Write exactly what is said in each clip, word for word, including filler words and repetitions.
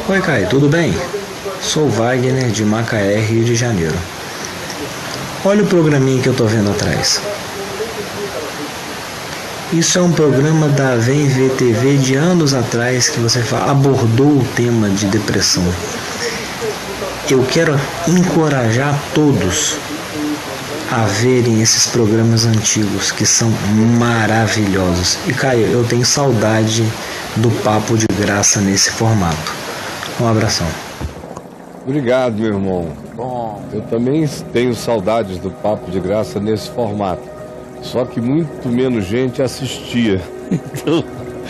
Oi, Caio, tudo bem? Sou Wagner de Macaé, Rio de Janeiro. Olha o programinha que eu tô vendo atrás. Isso é um programa da Vem Ver T V de anos atrás que você abordou o tema de depressão. Eu quero encorajar todos a verem esses programas antigos que são maravilhosos. E Caio, eu tenho saudade do Papo de Graça nesse formato. Um abração. Obrigado, meu irmão. Bom, eu também tenho saudades do Papo de Graça nesse formato. Só que muito menos gente assistia. Então,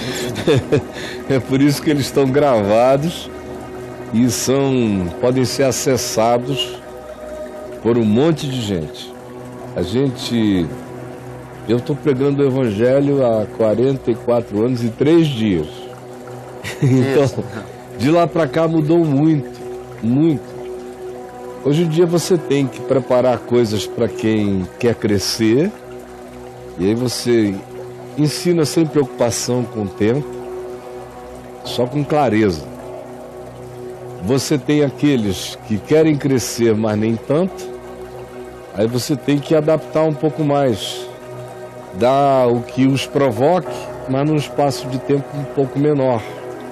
é por isso que eles estão gravados e são, podem ser acessados por um monte de gente. A gente... Eu estou pregando o Evangelho há quarenta e quatro anos e três dias. Então, de lá para cá mudou muito, muito. Hoje em dia você tem que preparar coisas para quem quer crescer. E aí você ensina sem preocupação com o tempo, só com clareza. Você tem aqueles que querem crescer, mas nem tanto. Aí você tem que adaptar um pouco mais. Dar o que os provoque, mas num espaço de tempo um pouco menor.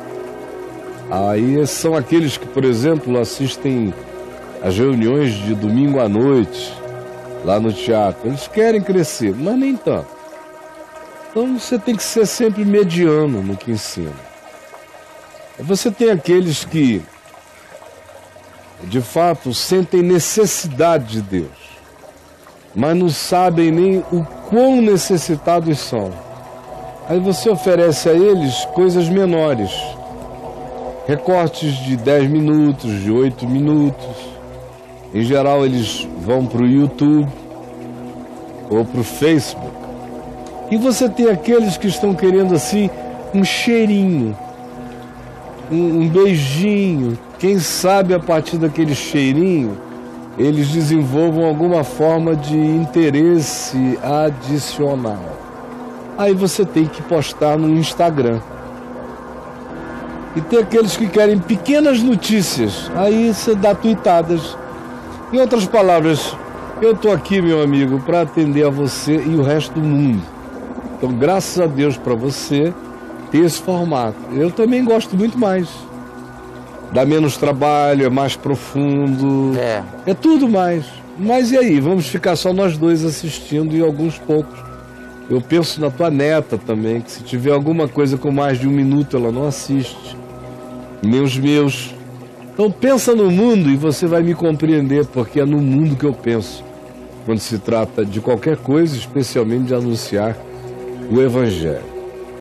Aí são aqueles que, por exemplo, assistem às reuniões de domingo à noite, lá no teatro. Eles querem crescer, mas nem tanto. Então você tem que ser sempre mediano no que ensina. Você tem aqueles que, de fato, sentem necessidade de Deus, mas não sabem nem o quão necessitados são. Aí você oferece a eles coisas menores. Recortes de dez minutos, de oito minutos. Em geral, eles vão para o YouTube ou para o Facebook. E você tem aqueles que estão querendo, assim, um cheirinho, um, um beijinho. Quem sabe, a partir daquele cheirinho, eles desenvolvam alguma forma de interesse adicional. Aí você tem que postar no Instagram. E tem aqueles que querem pequenas notícias. Aí você dá tuitadas. Em outras palavras, eu estou aqui, meu amigo, para atender a você e o resto do mundo. Então, graças a Deus para você ter esse formato. Eu também gosto muito mais. Dá menos trabalho, é mais profundo. É. É tudo mais. Mas e aí? Vamos ficar só nós dois assistindo e alguns poucos. Eu penso na tua neta também, que se tiver alguma coisa com mais de um minuto, ela não assiste. Nem os meus. Então pensa no mundo e você vai me compreender, porque é no mundo que eu penso quando se trata de qualquer coisa, especialmente de anunciar o Evangelho.